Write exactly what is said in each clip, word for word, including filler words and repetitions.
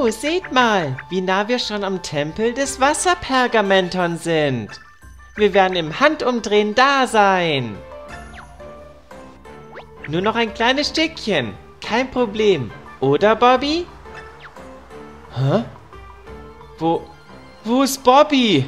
Wow, seht mal, wie nah wir schon am Tempel des Wasserpergamenton sind. Wir werden im Handumdrehen da sein. Nur noch ein kleines Stückchen. Kein Problem. Oder, Bobby? Hä? Wo... Wo ist Bobby?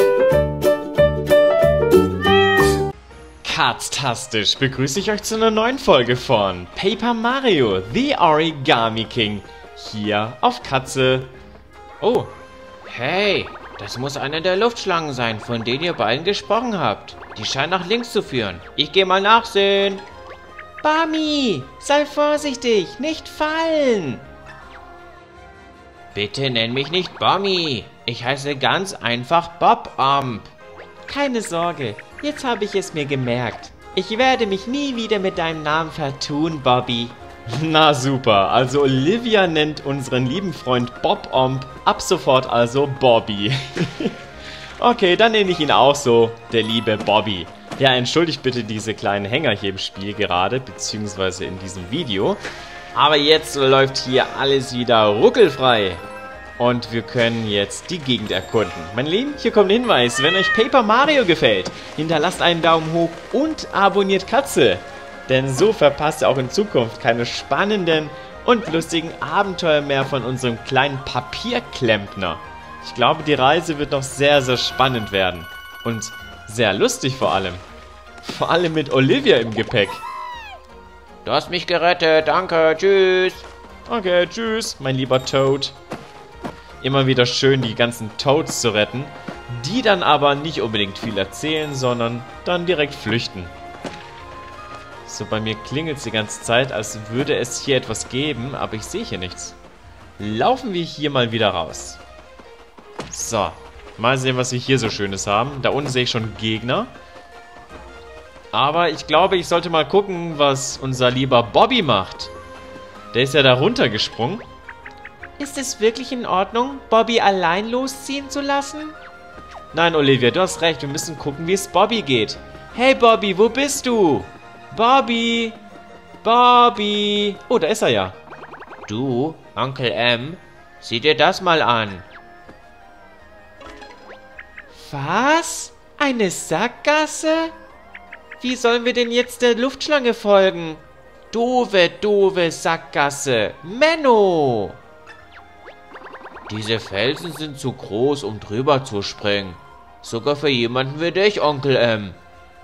Katztastisch begrüße ich euch zu einer neuen Folge von Paper Mario, The Origami King. Hier auf Katze. Oh, hey, das muss einer der Luftschlangen sein, von denen ihr beiden gesprochen habt. Die scheinen nach links zu führen. Ich gehe mal nachsehen. Bami, sei vorsichtig, nicht fallen. Bitte nenn mich nicht Bami. Ich heiße ganz einfach Bob-Omb. Keine Sorge, jetzt habe ich es mir gemerkt. Ich werde mich nie wieder mit deinem Namen vertun, Bobby. Na super, also Olivia nennt unseren lieben Freund Bob-Omb ab sofort also Bobby. Okay, dann nenne ich ihn auch so, der liebe Bobby. Ja, entschuldigt bitte diese kleinen Hänger hier im Spiel gerade, beziehungsweise in diesem Video. Aber jetzt läuft hier alles wieder ruckelfrei. Und wir können jetzt die Gegend erkunden. Mein Lieben, hier kommt ein Hinweis. Wenn euch Paper Mario gefällt, hinterlasst einen Daumen hoch und abonniert Katze. Denn so verpasst ihr auch in Zukunft keine spannenden und lustigen Abenteuer mehr von unserem kleinen Papierklempner. Ich glaube, die Reise wird noch sehr, sehr spannend werden. Und sehr lustig vor allem. Vor allem mit Olivia im Gepäck. Du hast mich gerettet, danke, tschüss. Okay, tschüss, mein lieber Toad. Immer wieder schön, die ganzen Toads zu retten, die dann aber nicht unbedingt viel erzählen, sondern dann direkt flüchten. So, bei mir klingelt es die ganze Zeit, als würde es hier etwas geben, aber ich sehe hier nichts. Laufen wir hier mal wieder raus. So, mal sehen, was wir hier so Schönes haben. Da unten sehe ich schon Gegner. Aber ich glaube, ich sollte mal gucken, was unser lieber Bobby macht. Der ist ja da runtergesprungen. Ist es wirklich in Ordnung, Bobby allein losziehen zu lassen? Nein, Olivia, du hast recht. Wir müssen gucken, wie es Bobby geht. Hey, Bobby, wo bist du? Bobby! Bobby! Oh, da ist er ja. Du, Onkel M, sieh dir das mal an. Was? Eine Sackgasse? Wie sollen wir denn jetzt der Luftschlange folgen? Doofe, doofe Sackgasse. Menno! Diese Felsen sind zu groß, um drüber zu springen. Sogar für jemanden wie dich, Onkel M.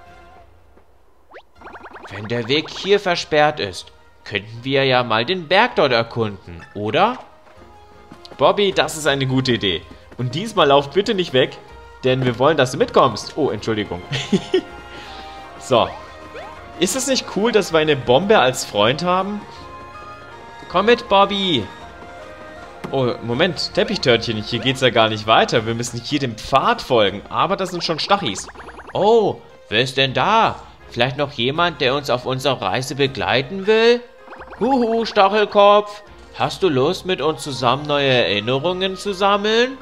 Wenn der Weg hier versperrt ist, könnten wir ja mal den Berg dort erkunden, oder? Bobby, das ist eine gute Idee. Und diesmal lauft bitte nicht weg, denn wir wollen, dass du mitkommst. Oh, Entschuldigung. So. Ist es nicht cool, dass wir eine Bombe als Freund haben? Komm mit, Bobby. Oh, Moment, Teppichtörtchen, hier geht's ja gar nicht weiter. Wir müssen hier dem Pfad folgen, aber das sind schon Stachis. Oh, wer ist denn da? Vielleicht noch jemand, der uns auf unserer Reise begleiten will? Huhu, Stachelkopf, hast du Lust, mit uns zusammen neue Erinnerungen zu sammeln?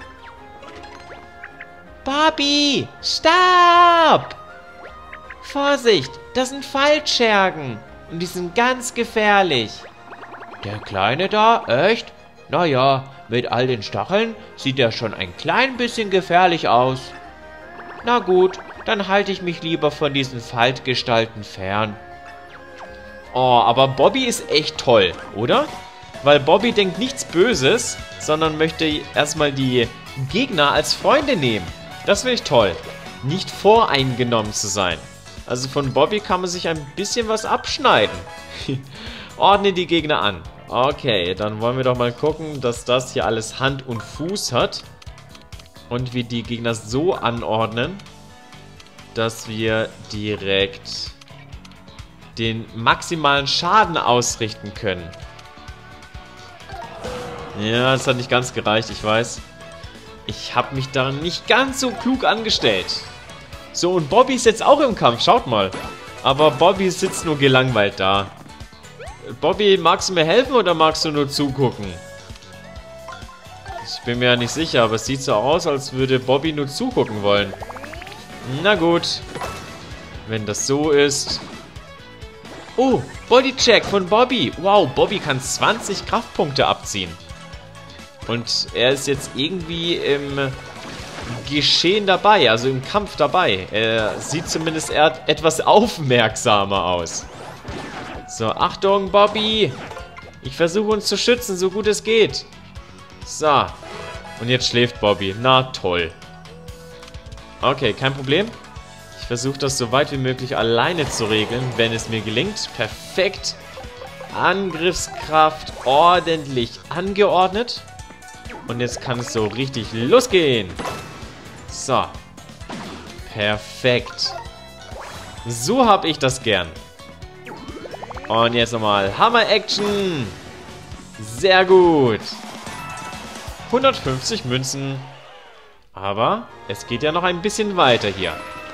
Bobby, stopp! Vorsicht, das sind Fallschergen und die sind ganz gefährlich. Der Kleine da, echt? Naja, mit all den Stacheln sieht er schon ein klein bisschen gefährlich aus. Na gut, dann halte ich mich lieber von diesen Faltgestalten fern. Oh, aber Bobby ist echt toll, oder? Weil Bobby denkt nichts Böses, sondern möchte erstmal die Gegner als Freunde nehmen. Das finde ich toll. Nicht voreingenommen zu sein. Also von Bobby kann man sich ein bisschen was abschneiden. Ordne die Gegner an. Okay, dann wollen wir doch mal gucken, dass das hier alles Hand und Fuß hat. Und wir die Gegner so anordnen, dass wir direkt den maximalen Schaden ausrichten können. Ja, das hat nicht ganz gereicht, ich weiß. Ich habe mich da nicht ganz so klug angestellt. So, und Bobby ist jetzt auch im Kampf, schaut mal. Aber Bobby sitzt nur gelangweilt da. Bobby, magst du mir helfen oder magst du nur zugucken? Ich bin mir ja nicht sicher, aber es sieht so aus, als würde Bobby nur zugucken wollen. Na gut. Wenn das so ist. Oh, Bodycheck von Bobby. Wow, Bobby kann zwanzig Kraftpunkte abziehen. Und er ist jetzt irgendwie im Geschehen dabei, also im Kampf dabei. Er sieht zumindest eher etwas aufmerksamer aus. So, Achtung, Bobby. Ich versuche uns zu schützen, so gut es geht. So. Und jetzt schläft Bobby. Na toll. Okay, kein Problem. Ich versuche das so weit wie möglich alleine zu regeln, wenn es mir gelingt. Perfekt. Angriffskraft ordentlich angeordnet. Und jetzt kann es so richtig losgehen. So. Perfekt. So habe ich das gern. Und jetzt nochmal Hammer-Action. Sehr gut. hundertfünfzig Münzen. Aber es geht ja noch ein bisschen weiter hier.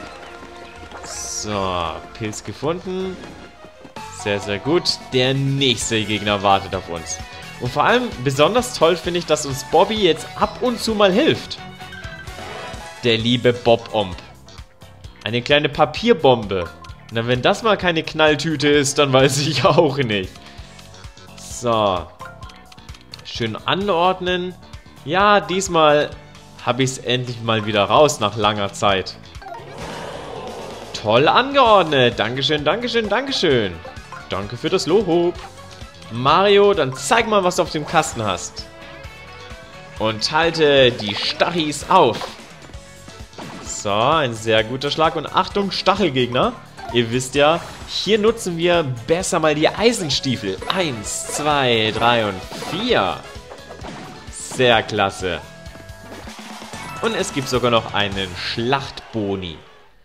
So, Pilz gefunden. Sehr, sehr gut. Der nächste Gegner wartet auf uns. Und vor allem besonders toll finde ich, dass uns Bobby jetzt ab und zu mal hilft. Der liebe Bob-Omb. Eine kleine Papierbombe. Na, wenn das mal keine Knalltüte ist, dann weiß ich auch nicht. So. Schön anordnen. Ja, diesmal habe ich es endlich mal wieder raus nach langer Zeit. Toll angeordnet. Dankeschön, Dankeschön, Dankeschön. Danke für das Lob. Mario, dann zeig mal, was du auf dem Kasten hast. Und halte die Stachis auf. So, ein sehr guter Schlag. Und Achtung, Stachelgegner. Ihr wisst ja, hier nutzen wir besser mal die Eisenstiefel. Eins, zwei, drei und vier. Sehr klasse. Und es gibt sogar noch einen Schlachtboni.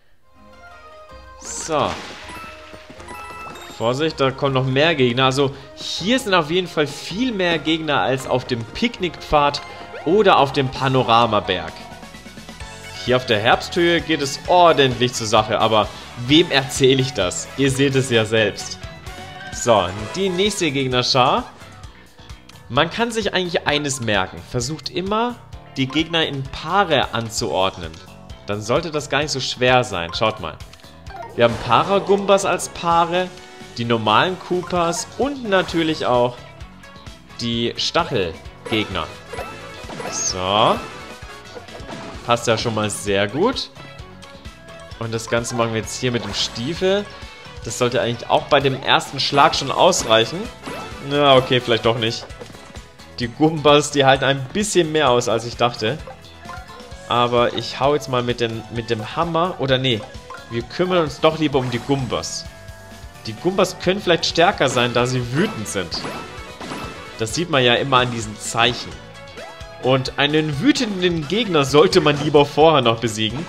So. Vorsicht, da kommen noch mehr Gegner. Also hier sind auf jeden Fall viel mehr Gegner als auf dem Picknickpfad oder auf dem Panoramaberg. Hier auf der Herbsthöhe geht es ordentlich zur Sache, aber wem erzähle ich das? Ihr seht es ja selbst. So, die nächste Gegnerschar. Man kann sich eigentlich eines merken. Versucht immer, die Gegner in Paare anzuordnen. Dann sollte das gar nicht so schwer sein. Schaut mal. Wir haben Paragumbas als Paare, die normalen Koopas und natürlich auch die Stachelgegner. So. Passt ja schon mal sehr gut. Und das Ganze machen wir jetzt hier mit dem Stiefel. Das sollte eigentlich auch bei dem ersten Schlag schon ausreichen. Na, okay, vielleicht doch nicht. Die Gumbas, die halten ein bisschen mehr aus, als ich dachte. Aber ich hau jetzt mal mit, den, mit dem Hammer. Oder nee, wir kümmern uns doch lieber um die Gumbas. Die Gumbas können vielleicht stärker sein, da sie wütend sind. Das sieht man ja immer an diesen Zeichen. Und einen wütenden Gegner sollte man lieber vorher noch besiegen.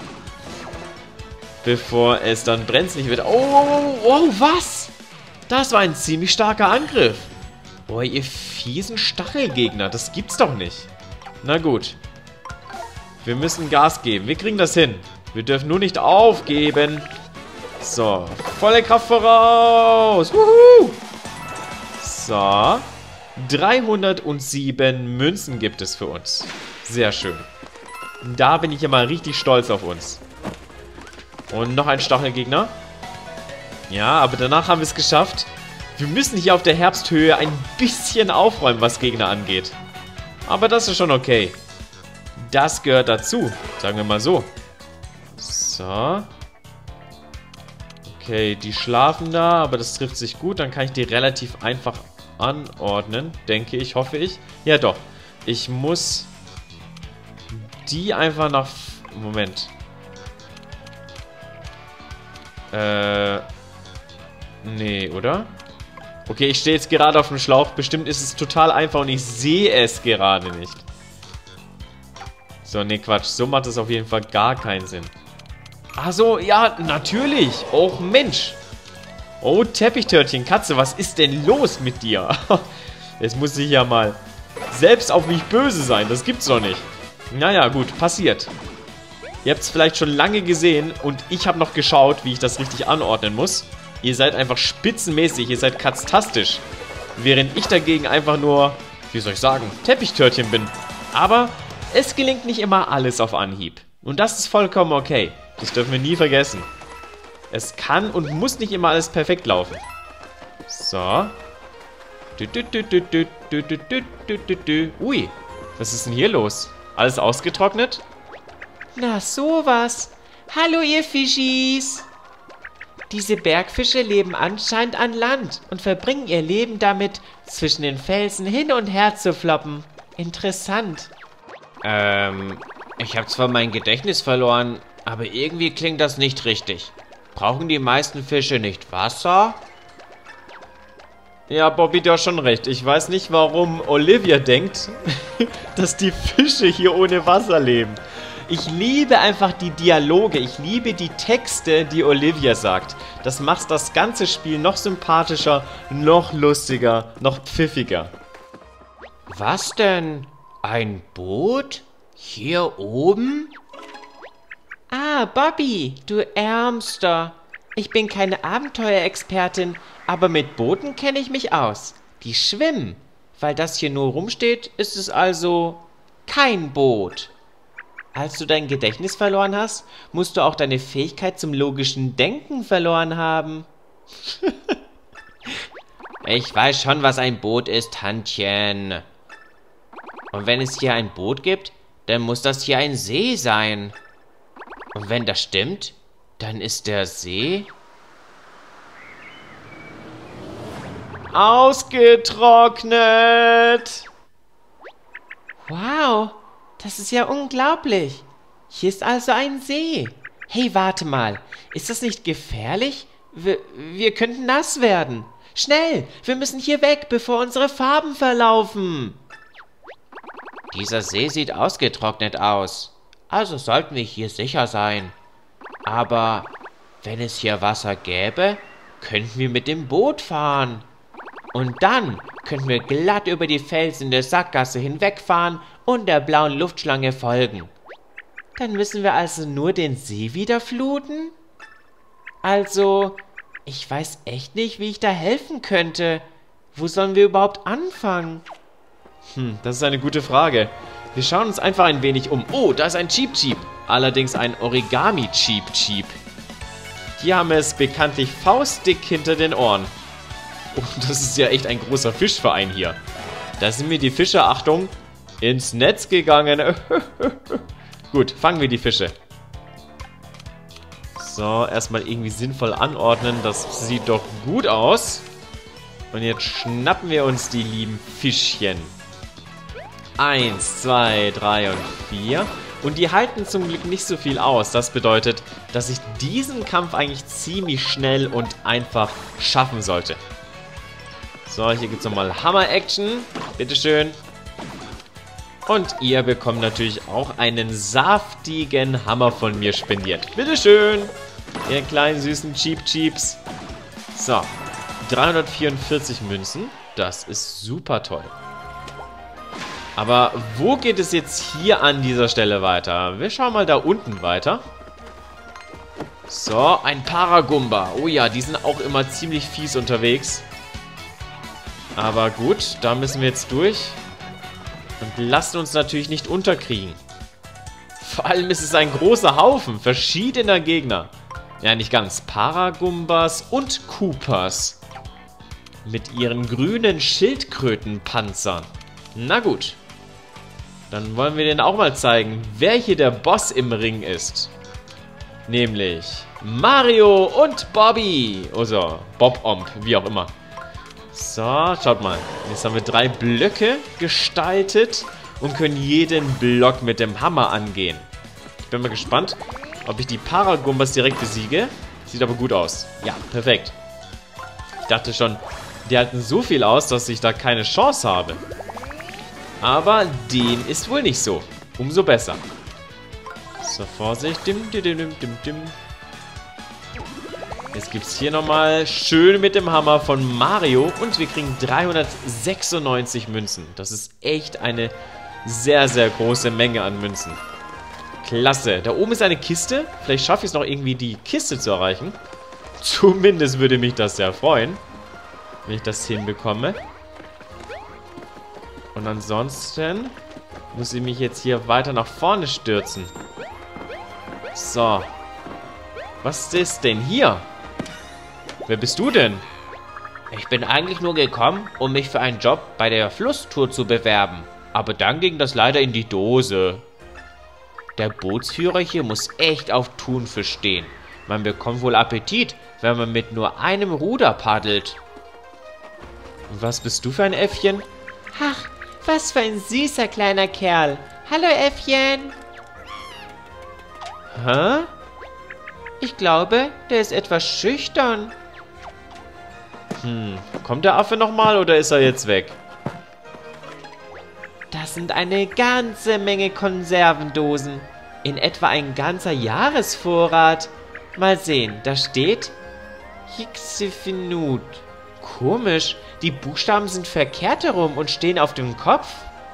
Bevor es dann brenzlig wird. Oh, oh, oh, was? Das war ein ziemlich starker Angriff. Boah, ihr fiesen Stachelgegner. Das gibt's doch nicht. Na gut. Wir müssen Gas geben. Wir kriegen das hin. Wir dürfen nur nicht aufgeben. So. Volle Kraft voraus. Wuhu. So. dreihundertsieben Münzen gibt es für uns. Sehr schön. Da bin ich ja mal richtig stolz auf uns. Und noch ein Stachelgegner. Ja, aber danach haben wir es geschafft. Wir müssen hier auf der Herbsthöhe ein bisschen aufräumen, was Gegner angeht. Aber das ist schon okay. Das gehört dazu, sagen wir mal so. So. Okay, die schlafen da, aber das trifft sich gut. Dann kann ich die relativ einfach anordnen, denke ich, hoffe ich. Ja, doch. Ich muss die einfach nach... Moment. Äh... Nee, oder? Okay, ich stehe jetzt gerade auf dem Schlauch. Bestimmt ist es total einfach und ich sehe es gerade nicht. So, nee, Quatsch. So macht es auf jeden Fall gar keinen Sinn. Ach so, ja, natürlich. Oh, Mensch. Oh, Teppichtörtchen, Katze, was ist denn los mit dir? Jetzt muss ich ja mal selbst auf mich böse sein. Das gibt's doch nicht. Naja, gut, passiert. Ihr habt es vielleicht schon lange gesehen und ich habe noch geschaut, wie ich das richtig anordnen muss. Ihr seid einfach spitzenmäßig, ihr seid katztastisch. Während ich dagegen einfach nur, wie soll ich sagen, Teppichtörtchen bin. Aber es gelingt nicht immer alles auf Anhieb. Und das ist vollkommen okay. Das dürfen wir nie vergessen. Es kann und muss nicht immer alles perfekt laufen. So. Ui. Was ist denn hier los? Alles ausgetrocknet? Na sowas. Hallo ihr Fischis. Diese Bergfische leben anscheinend an Land und verbringen ihr Leben damit, zwischen den Felsen hin und her zu floppen. Interessant. Ähm, ich habe zwar mein Gedächtnis verloren, aber irgendwie klingt das nicht richtig. Brauchen die meisten Fische nicht Wasser? Ja, Bobby, du hast schon recht. Ich weiß nicht, warum Olivia denkt, dass die Fische hier ohne Wasser leben. Ich liebe einfach die Dialoge, ich liebe die Texte, die Olivia sagt. Das macht das ganze Spiel noch sympathischer, noch lustiger, noch pfiffiger. Was denn? Ein Boot? Hier oben? Ah, Bobby, du Ärmster. Ich bin keine Abenteuerexpertin, aber mit Booten kenne ich mich aus. Die schwimmen. Weil das hier nur rumsteht, ist es also kein Boot. Als du dein Gedächtnis verloren hast, musst du auch deine Fähigkeit zum logischen Denken verloren haben. Ich weiß schon, was ein Boot ist, Tantchen. Und wenn es hier ein Boot gibt, dann muss das hier ein See sein. Und wenn das stimmt, dann ist der See ausgetrocknet. Wow, das ist ja unglaublich. Hier ist also ein See. Hey, warte mal. Ist das nicht gefährlich? Wir, wir könnten nass werden. Schnell, wir müssen hier weg, bevor unsere Farben verlaufen. Dieser See sieht ausgetrocknet aus. Also sollten wir hier sicher sein. Aber wenn es hier Wasser gäbe, könnten wir mit dem Boot fahren. Und dann könnten wir glatt über die Felsen der Sackgasse hinwegfahren und der blauen Luftschlange folgen. Dann müssen wir also nur den See wieder fluten? Also, ich weiß echt nicht, wie ich da helfen könnte. Wo sollen wir überhaupt anfangen? Hm, das ist eine gute Frage. Wir schauen uns einfach ein wenig um. Oh, da ist ein Cheep Cheep. Allerdings ein Origami Cheep Cheep. Hier haben wir es bekanntlich faustdick hinter den Ohren. Oh, das ist ja echt ein großer Fischverein hier. Da sind mir die Fische, Achtung, ins Netz gegangen. Gut, fangen wir die Fische. So, erstmal irgendwie sinnvoll anordnen. Das sieht doch gut aus. Und jetzt schnappen wir uns die lieben Fischchen. Eins, zwei, drei und vier. Und die halten zum Glück nicht so viel aus. Das bedeutet, dass ich diesen Kampf eigentlich ziemlich schnell und einfach schaffen sollte. So, hier gibt es nochmal Hammer-Action. Bitteschön. Und ihr bekommt natürlich auch einen saftigen Hammer von mir spendiert. Bitteschön. Ihr kleinen süßen Cheep Cheeps. So, dreihundertvierundvierzig Münzen. Das ist super toll. Aber wo geht es jetzt hier an dieser Stelle weiter? Wir schauen mal da unten weiter. So, ein Paragumba. Oh ja, die sind auch immer ziemlich fies unterwegs. Aber gut, da müssen wir jetzt durch. Und lassen uns natürlich nicht unterkriegen. Vor allem ist es ein großer Haufen verschiedener Gegner. Ja, nicht ganz. Paragumbas und Koopas. Mit ihren grünen Schildkrötenpanzern. Na gut. Dann wollen wir denen auch mal zeigen, wer hier der Boss im Ring ist. Nämlich Mario und Bobby. Also Bob-Omb, wie auch immer. So, schaut mal. Jetzt haben wir drei Blöcke gestaltet und können jeden Block mit dem Hammer angehen. Ich bin mal gespannt, ob ich die Paragumbas direkt besiege. Sieht aber gut aus. Ja, perfekt. Ich dachte schon, die halten so viel aus, dass ich da keine Chance habe. Aber dem ist wohl nicht so. Umso besser. So, Vorsicht. Dim, dim, dim, dim, dim. Jetzt gibt es hier nochmal schön mit dem Hammer von Mario. Und wir kriegen dreihundertsechsundneunzig Münzen. Das ist echt eine sehr, sehr große Menge an Münzen. Klasse. Da oben ist eine Kiste. Vielleicht schaffe ich es noch irgendwie, die Kiste zu erreichen. Zumindest würde mich das sehr freuen, wenn ich das hinbekomme. Und ansonsten muss ich mich jetzt hier weiter nach vorne stürzen. So. Was ist denn hier? Wer bist du denn? Ich bin eigentlich nur gekommen, um mich für einen Job bei der Flusstour zu bewerben. aber dann ging das leider in die Dose. Der Bootsführer hier muss echt auf Thunfisch stehen. Man bekommt wohl Appetit, wenn man mit nur einem Ruder paddelt. Was bist du für ein Äffchen? Ach, was für ein süßer kleiner Kerl. Hallo Äffchen. Hä? Ich glaube, der ist etwas schüchtern. Hm, kommt der Affe nochmal oder ist er jetzt weg? Das sind eine ganze Menge Konservendosen. In etwa ein ganzer Jahresvorrat. Mal sehen, da steht Hixifinut. Komisch, die Buchstaben sind verkehrt herum und stehen auf dem Kopf.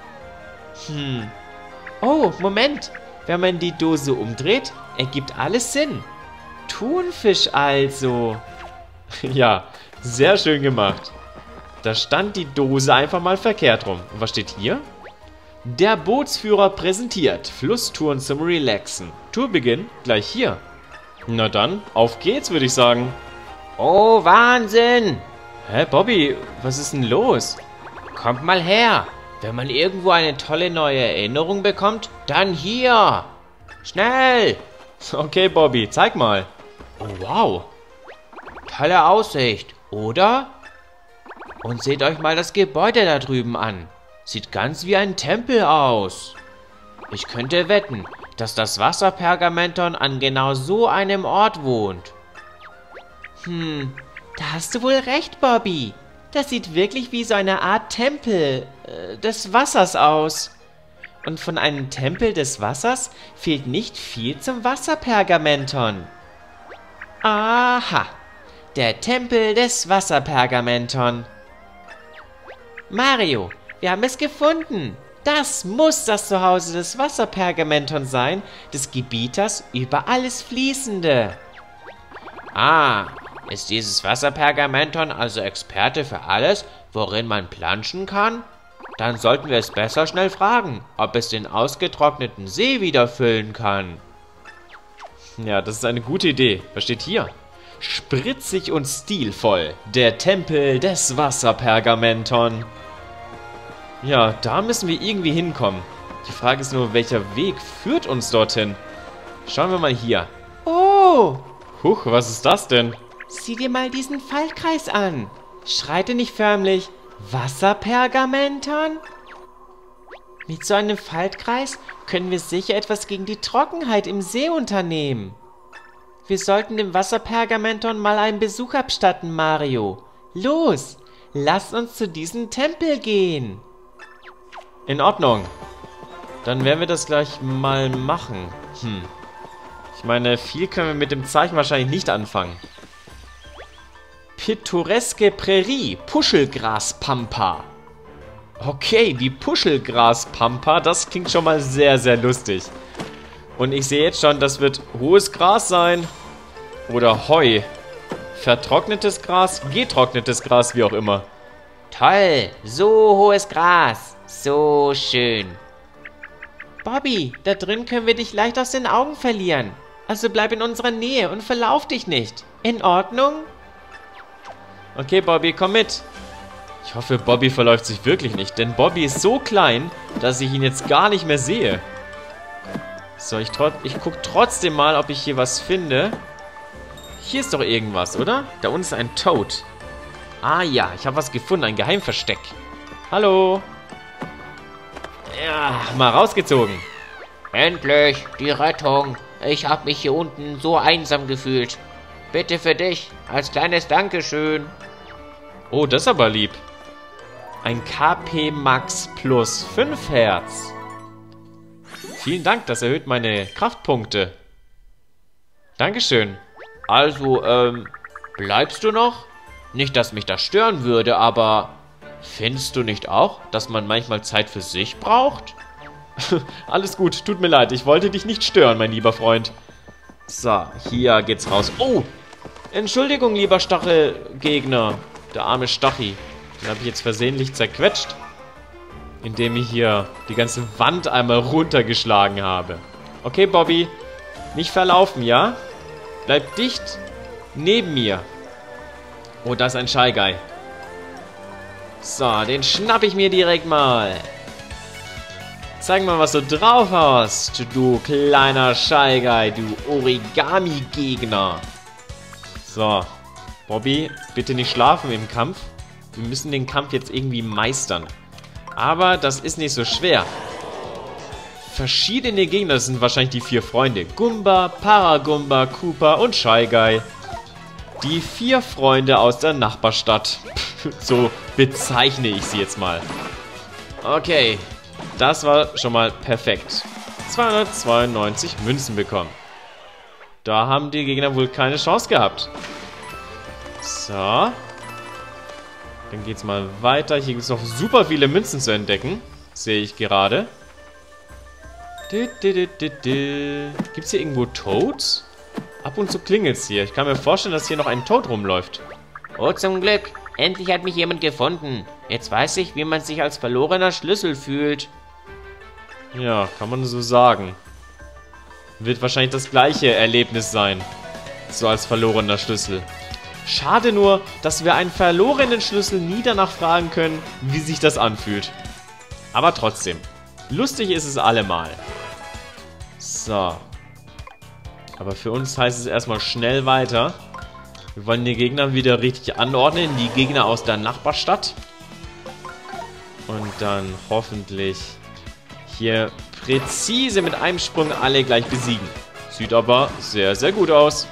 Hm. Oh, Moment. Wenn man die Dose umdreht, ergibt alles Sinn. Thunfisch also. Ja, sehr schön gemacht. Da stand die Dose einfach mal verkehrt rum. Und was steht hier? Der Bootsführer präsentiert Flusstouren zum Relaxen. Tourbeginn gleich hier. Na dann, auf geht's, würde ich sagen. Oh, Wahnsinn! Hä, Bobby, was ist denn los? Kommt mal her. Wenn man irgendwo eine tolle neue Erinnerung bekommt, dann hier. Schnell! Okay, Bobby, zeig mal. Oh, wow. Tolle Aussicht, oder? Und seht euch mal das Gebäude da drüben an. Sieht ganz wie ein Tempel aus. Ich könnte wetten, dass das Wasserpergamenton an genau so einem Ort wohnt. Hm, da hast du wohl recht, Bobby. Das sieht wirklich wie so eine Art Tempel äh, des Wassers aus. Und von einem Tempel des Wassers fehlt nicht viel zum Wasserpergamenton. Aha, der Tempel des Wasserpergamenton. Mario, wir haben es gefunden. Das muss das Zuhause des Wasserpergamenton sein, des Gebieters über alles Fließende. Ah, ist dieses Wasserpergamenton also Experte für alles, worin man planschen kann? Dann sollten wir es besser schnell fragen, ob es den ausgetrockneten See wieder füllen kann. Ja, das ist eine gute Idee. Was steht hier? Spritzig und stilvoll. Der Tempel des Wasserpergamenton. Ja, da müssen wir irgendwie hinkommen. Die Frage ist nur, welcher Weg führt uns dorthin? Schauen wir mal hier. Oh! Huch, was ist das denn? Sieh dir mal diesen Faltkreis an. Schreite nicht förmlich Wasserpergamenton? Mit so einem Faltkreis können wir sicher etwas gegen die Trockenheit im See unternehmen. Wir sollten dem Wasserpergamenton mal einen Besuch abstatten, Mario. Los, lass uns zu diesem Tempel gehen. In Ordnung. Dann werden wir das gleich mal machen. Hm. Ich meine, viel können wir mit dem Zeichen wahrscheinlich nicht anfangen. Pittoreske Prärie, Puschelgraspampa. Okay, die Puschelgraspampa, das klingt schon mal sehr, sehr lustig. Und ich sehe jetzt schon, das wird hohes Gras sein. Oder Heu. Vertrocknetes Gras, getrocknetes Gras, wie auch immer. Toll, so hohes Gras. So schön. Bobby, da drin können wir dich leicht aus den Augen verlieren. Also bleib in unserer Nähe und verlauf dich nicht. In Ordnung? Okay, Bobby, komm mit. Ich hoffe, Bobby verläuft sich wirklich nicht, denn Bobby ist so klein, dass ich ihn jetzt gar nicht mehr sehe. So, ich, ich gucke trotzdem mal, ob ich hier was finde. Hier ist doch irgendwas, oder? Da unten ist ein Toad. Ah ja, ich habe was gefunden, ein Geheimversteck. Hallo. Ja, mal rausgezogen. Endlich, die Rettung. Ich habe mich hier unten so einsam gefühlt. Bitte für dich, als kleines Dankeschön. Oh, das ist aber lieb. Ein K P Max plus fünf Hertz. Vielen Dank, das erhöht meine Kraftpunkte. Dankeschön. Also, ähm, bleibst du noch? Nicht, dass mich das stören würde, aber findest du nicht auch, dass man manchmal Zeit für sich braucht? Alles gut, tut mir leid, ich wollte dich nicht stören, mein lieber Freund. So, hier geht's raus. Oh, Entschuldigung, lieber Stachelgegner. Der arme Stachi. Den habe ich jetzt versehentlich zerquetscht, indem ich hier die ganze Wand einmal runtergeschlagen habe. Okay, Bobby, nicht verlaufen, ja? Bleib dicht neben mir. Oh, da ist ein Shy Guy. So, den schnapp ich mir direkt mal. Zeig mal, was du drauf hast, du kleiner Shy Guy, du Origami-Gegner. So, Bobby, bitte nicht schlafen im Kampf. Wir müssen den Kampf jetzt irgendwie meistern. Aber das ist nicht so schwer. Verschiedene Gegner, das sind wahrscheinlich die vier Freunde. Goomba, Paragumba, Koopa und Shy Guy. Die vier Freunde aus der Nachbarstadt. So bezeichne ich sie jetzt mal. Okay, das war schon mal perfekt. zweihundertzweiundneunzig Münzen bekommen. Da haben die Gegner wohl keine Chance gehabt. So. Dann geht's mal weiter. Hier gibt es noch super viele Münzen zu entdecken. Sehe ich gerade. Gibt es hier irgendwo Toads? Ab und zu klingelt es hier. Ich kann mir vorstellen, dass hier noch ein Toad rumläuft. Oh, zum Glück. Endlich hat mich jemand gefunden. Jetzt weiß ich, wie man sich als verlorener Schlüssel fühlt. Ja, kann man so sagen. Wird wahrscheinlich das gleiche Erlebnis sein. So als verlorener Schlüssel. Schade nur, dass wir einen verlorenen Schlüssel nie danach fragen können, wie sich das anfühlt. Aber trotzdem. Lustig ist es allemal. So. Aber für uns heißt es erstmal schnell weiter. Wir wollen die Gegner wieder richtig anordnen. Die Gegner aus der Nachbarstadt. Und dann hoffentlich hier präzise mit einem Sprung alle gleich besiegen. Sieht aber sehr, sehr gut aus.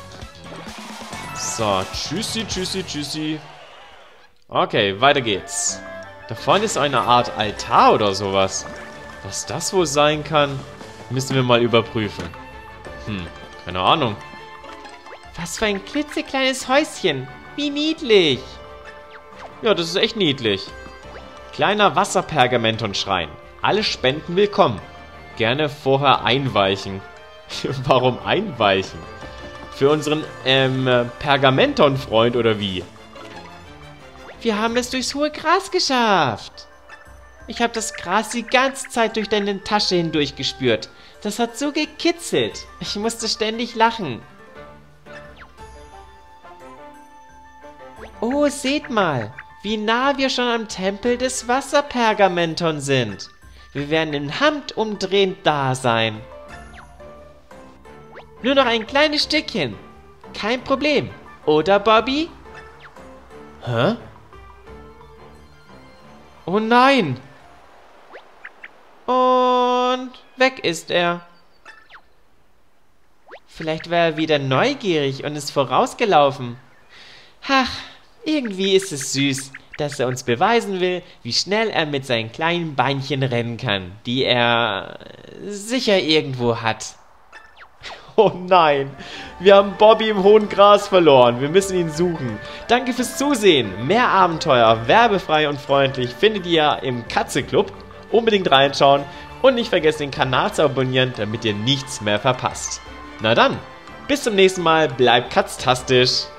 So, tschüssi, tschüssi, tschüssi. Okay, weiter geht's. Da vorne ist eine Art Altar oder sowas. Was das wohl sein kann, müssen wir mal überprüfen. Hm, keine Ahnung. Was für ein klitzekleines Häuschen. Wie niedlich. Ja, das ist echt niedlich. Kleiner Wasserpergamenton-Schrein. Alle Spenden willkommen. Gerne vorher einweichen. Warum einweichen? Für unseren, ähm, Pergamenton-Freund oder wie? Wir haben es durchs hohe Gras geschafft. Ich habe das Gras die ganze Zeit durch deine Tasche hindurch gespürt. Das hat so gekitzelt. Ich musste ständig lachen. Oh, seht mal, wie nah wir schon am Tempel des Wasserpergamenton sind. Wir werden im Handumdrehen da sein. Nur noch ein kleines Stückchen. Kein Problem. Oder, Bobby? Hä? Oh nein! Und weg ist er. Vielleicht war er wieder neugierig und ist vorausgelaufen. Ach, irgendwie ist es süß, dass er uns beweisen will, wie schnell er mit seinen kleinen Beinchen rennen kann, die er sicher irgendwo hat. Oh nein, wir haben Bobby im hohen Gras verloren. Wir müssen ihn suchen. Danke fürs Zusehen. Mehr Abenteuer, werbefrei und freundlich, findet ihr im Katze-Club. Unbedingt reinschauen und nicht vergessen, den Kanal zu abonnieren, damit ihr nichts mehr verpasst. Na dann, bis zum nächsten Mal. Bleibt katztastisch.